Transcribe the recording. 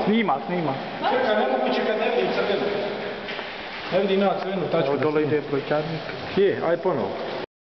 Snima. Čekaj, nemoguće kad ne vidim crvenu. Ne vidim ja crvenu tačku. Evo dole ide brojčarnik. Je, aj ponovo.